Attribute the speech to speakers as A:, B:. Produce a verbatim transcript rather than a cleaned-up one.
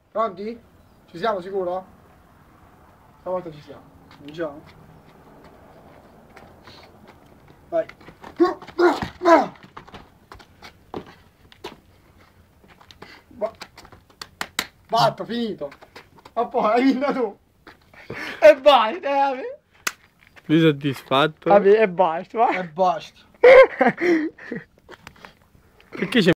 A: Pronti? Ci siamo sicuro? Stavolta ci siamo. Cominciamo. Vai. Fatto, finito. Ma poi hai vinto tu. E basta, eh.
B: Sei soddisfatto?
A: Vabbè, e basta, va? E basta.
B: Perché c'è